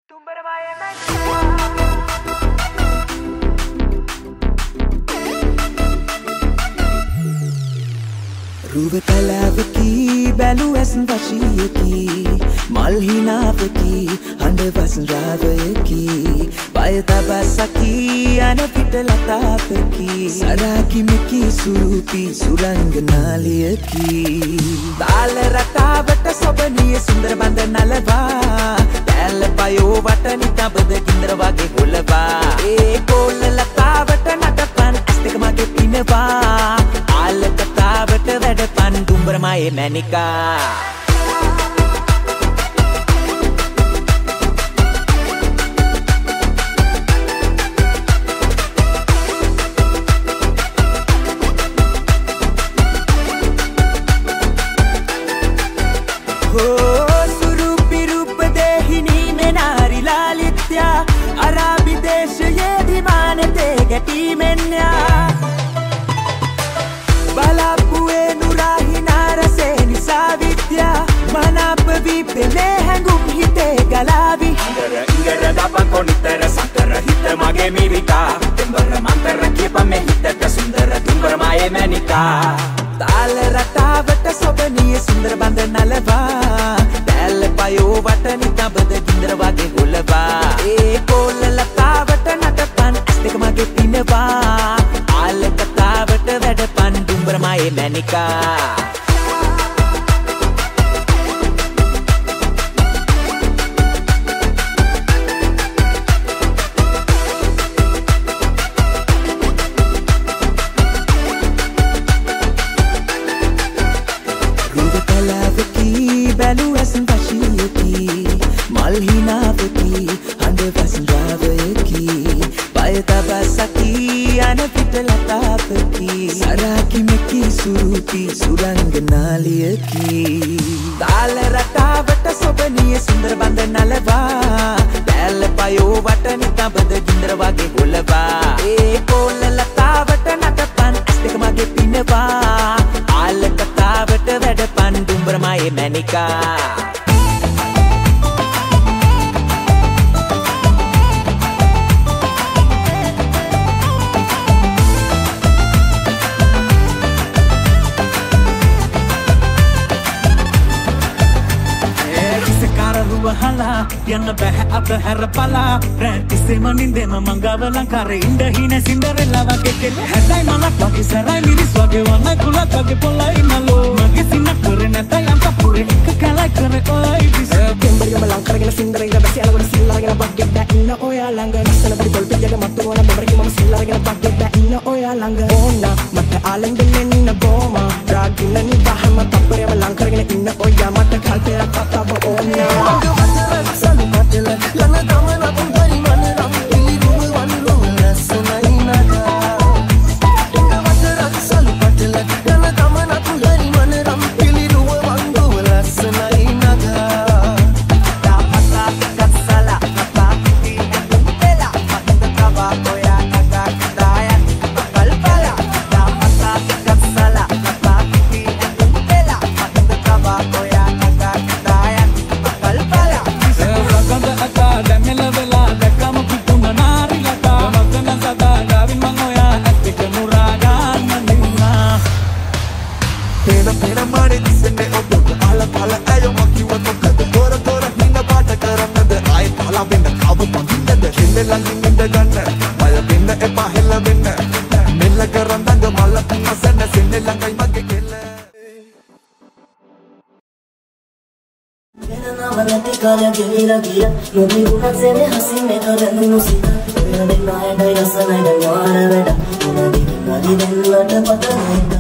රුවතලාවකී බැලු ඇසන් වශීයකී මල් හිනාවකී හඬ වසන්රාවයකී බය තබසකී අන පිට ලතාපකී සරාකිමිකී සුරූපී සුරංගනාලියකී තාල රටාවට සොබනිය සුන්දර බඳ නලවා දැල්ල පයෝ වට නිතබද ගින්දර වගේ හොලවා ඒ කොල්ල ලතාවට නටපන් ඇස් දෙක මගේ පිනවා ආල කතාවට වැඩපන් දුම්බරමයේ මැනිකා අරාබි දේශයේ විමානතේ ගැටීමෙන්යා බලාපුවේ නුරාහිනා රසේ නිසා විද්‍යා මනාප වී පෙළේ හැඟුම් හිතේ ගලාවි ඉඟර දපන් කොනිතර සතර හිත මගේ මිරිකා දෙඹර මන්තර කියප මේ හිතට සුන්දර දුම්බරමයේ මැනිකා තාල රටාවට සොබනිය සුන්දර බඳ නලවා දැල්ල පයෝ වට නිතබද ගින්දර වගේ හොලවා ඒ කොල්ල ලතාවට නටපන් ඇස් දෙක මගේ පිනවා ආල කතාවට වැඩපන් දුම්බරමයේ මැනිකා බැලු ඇසන් වශීයකී මල් හිනාවකී හඬ වසන්රාවයකී බය තබසකී අන පිට ලතාපකී සරාකිමිකී සුරූපී සුරංගනාලියකී තාල රටාවට සොබනිය සුන්දර බඳ නලවා දැල්ල පයෝ වට නිතබද ගින්දර වගේ හොලවා ඒ කොල්ල ලතාවට නටපන් ඇස් දෙක මගේ පිනවා ආල කතාවට වැඩපන් දුම්බරමයේ මැනිකා වහලා යන්න බැහැ අප හැරපලා රැටිසෙම නින්දෙම මංගව ලංකාරේ ඉඳ හින සින්දරෙල්ලා වගේ කෙල්ල හැදයි මලක් වගේ සරයි මිරිස් වගේ වන්නයි කුලක් වගේ පොළයි නලෝ මගේ සින්න කරේ නැතයි අම්ප පුරේ එක කලයි කරේ ඔයි විස කෙම්බරියම ලංකාරගෙන සින්දරෙල්ලා බැසි අලවන සිල්ලාගෙන බක්ගෙත් බෑ ඉන්න ඔයා ළඟ නිස්සන පොඩි පොල් පිටියක මත්තු වන බබරකි මම සිල්ලාගෙන බක්ගෙත් බෑ ඉන්න ඔයා ළඟ ඕන මට ආලෙන් දෙන්නේ ඉන්න බෝම රාගින්න නිවහම තප්පරයම ලංකාරගෙන ඉන්න ඔයා මට කල්පයක් කතාව ඕන Salu patela, lana kamana kumbari manera, ili rumu wanlu lasna inaga. Inga matera salu patela, lana kamana kumbari manera, ili rumu wanlu lasna inaga. Da pata kasala, pata ki kumpela, pata kaba koya naga kidaya, kalpala. Da pata kasala, pata ki kumpela, pata kaba koya naga kidaya, kalpala. Kaya gila gila, nabi bukan sene hasi meka dan musika. Nabi naik dari rasa naik dan muara beda, nabi kembali dan lada patah.